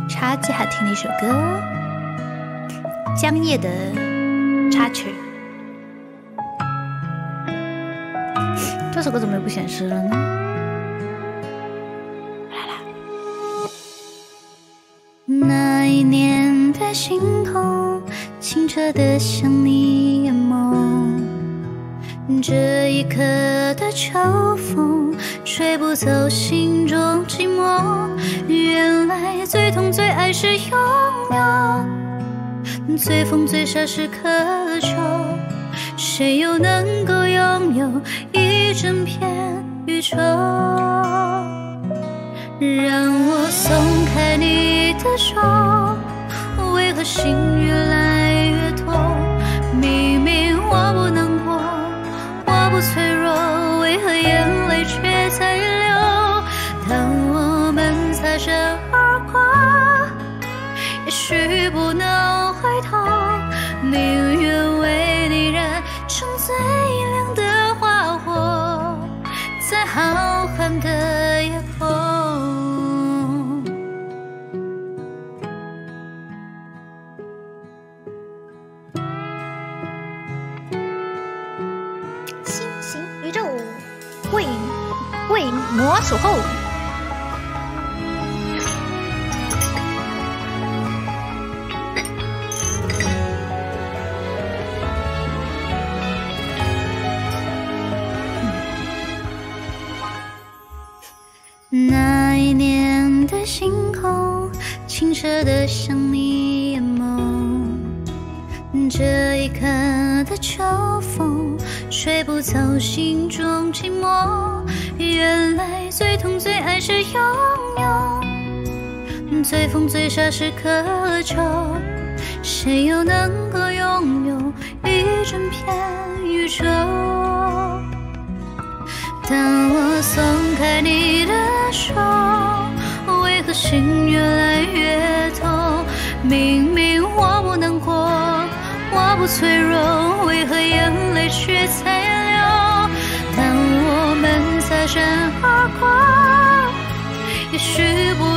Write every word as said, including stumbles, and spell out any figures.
插记还听了一首歌，江夜的插曲。这首歌怎么又不显示了呢？来啦！那一年的星空，清澈的像你眼眸，这一刻的秋风，吹不走心中寂寞。原来最痛最爱是拥有，最疯最傻是渴求，谁又能够拥有一整片宇宙？让我松开你的手，为何心越来越痛？明明我不难过，我不脆弱，为何眼泪却在流？当我们擦身而过，也许不能回头，宁愿为你燃成最亮的花火，在浩瀚的夜空。星星宇宙为为魔守候。那一年的星空，清澈的像你眼眸，这一刻的秋风，吹不走心中寂寞。原来最痛最爱是拥有，最疯最傻是渴求，谁又能够拥有一整片宇宙？当我松开你的手，为何心越来越痛？明明我不难过，我不脆弱，为何眼泪却在流？当我们擦身而过，也许不